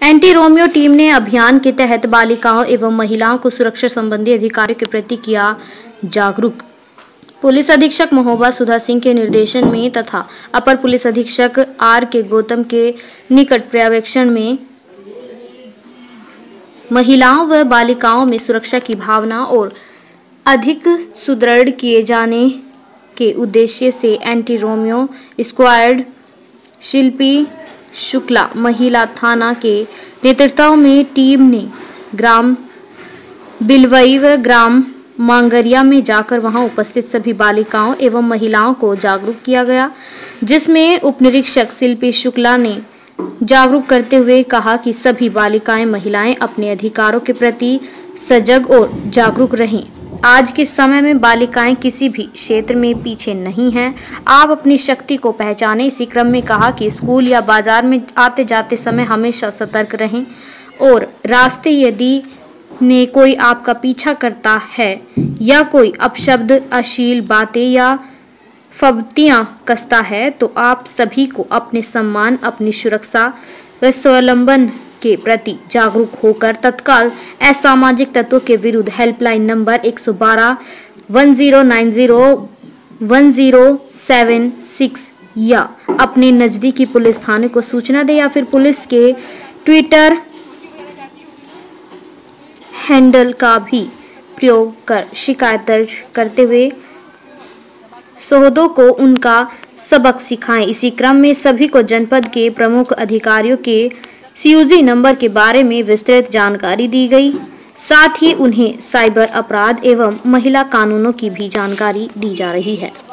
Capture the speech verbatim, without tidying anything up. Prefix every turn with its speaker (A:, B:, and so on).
A: Anti Romeo team ने अभियान के तहत बालिकाओं एवं महिलाओं को सुरक्षा संबंधी अधिकारों के प्रति किया जागरूक। पुलिस अधीक्षक महोबा सुधा सिंह के निर्देशन में तथा अपर पुलिस अधीक्षक आर के गौतम के निकट पर्यवेक्षण में महिलाओं व बालिकाओं में सुरक्षा की भावना और अधिक सुदृढ़ किए जाने के उद्देश्य से anti Romeo squad Shilpi Shukla महिला थाना के नेतृत्व में टीम ने ग्राम बिलवई व ग्राम मांगरिया में जाकर वहां उपस्थित सभी बालिकाओं एवं महिलाओं को जागरूक किया गया, जिसमें उपनिरीक्षक शिल्पी शुक्ला ने जागरूक करते हुए कहा कि सभी बालिकाएं महिलाएं अपने अधिकारों के प्रति सजग और जागरूक रहें। आज के समय में बालिकाएं किसी भी क्षेत्र में पीछे नहीं हैं। आप अपनी शक्ति को पहचानें। इसी क्रम में कहा कि स्कूल या बाजार में आते जाते समय हमेशा सतर्क रहें और रास्ते यदि ने कोई आपका पीछा करता है या कोई अपशब्द अश्लील बातें या फब्तियां कसता है तो आप सभी को अपने सम्मान, अपनी सुरक्षा व स्वावलंबन के प्रति जागरूक होकर तत्काल असामाजिक तत्वों के विरुद्ध हेल्पलाइन नंबर एक सौ बारह one zero nine zero one zero seven six या अपने नजदीकी पुलिस थाने को सूचना दे या फिर पुलिस के ट्विटर हैंडल का भी प्रयोग कर शिकायत दर्ज करते हुए शोहदों को उनका सबक सिखाएं। इसी क्रम में सभी को जनपद के प्रमुख अधिकारियों के सीयूजी नंबर के बारे में विस्तृत जानकारी दी गई, साथ ही उन्हें साइबर अपराध एवं महिला कानूनों की भी जानकारी दी जा रही है।